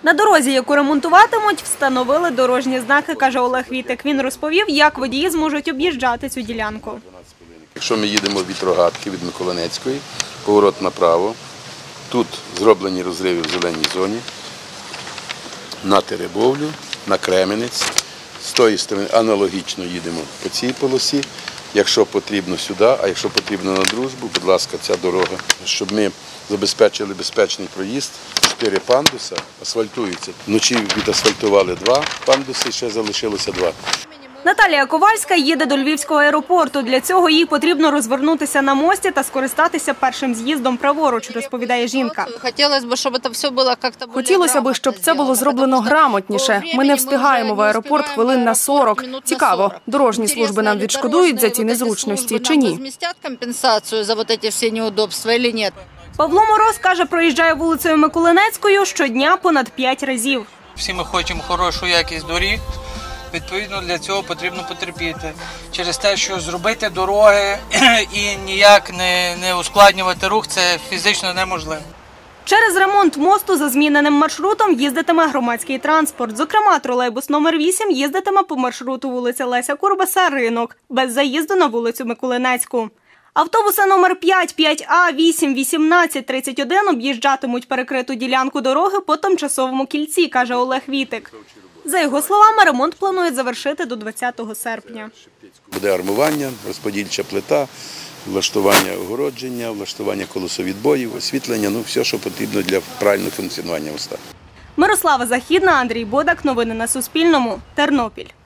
На дорозі, яку ремонтуватимуть, встановили дорожні знаки, каже Олег Вітик. Він розповів, як водії зможуть об'їжджати цю ділянку. Якщо ми їдемо від Рогатки, від Миколинецької, поворот направо, тут зроблені розриви в зеленій зоні, на Теребовлю, на Кременець. З тої сторони аналогічно їдемо по цій полосі. Якщо потрібно сюди, а якщо потрібно на Дружбу, будь ласка, ця дорога. Щоб ми забезпечили безпечний проїзд, 4 пандуса асфальтуються. Вночі відасфальтували 2 пандуси, ще залишилося 2. Наталія Ковальська їде до Львівського аеропорту. Для цього їй потрібно розвернутися на мості та скористатися першим з'їздом праворуч, розповідає жінка. Хотілося б, щоб це було зроблено грамотніше. Ми не встигаємо в аеропорт хвилин на 40. Цікаво, дорожні служби нам відшкодують за ці незручності чи ні? Павло Мороз, каже, проїжджає вулицею Миколинецькою щодня понад 5 разів. Всі ми хочемо хорошу якість доріг. Відповідно, для цього потрібно потерпіти. Через те, що зробити дороги і ніяк не ускладнювати рух, це фізично неможливо. Через ремонт мосту за зміненим маршрутом їздитиме громадський транспорт. Зокрема, тролейбус номер 8 їздитиме по маршруту вулиця Леся Курбаса, Ринок, без заїзду на вулицю Миколинецьку. Автобуси номер 5, 5А, 8, 18, 31 об'їжджатимуть перекриту ділянку дороги по тимчасовому кільці, каже Олег Вітик. За його словами, ремонт планують завершити до 20 серпня. Буде армування, розподільча плита, влаштування огородження, влаштування колесовідбоїв, освітлення, все, що потрібно для правильного функціонування моста. Мирослава Західна, Андрій Бодак. Новини на Суспільному. Тернопіль.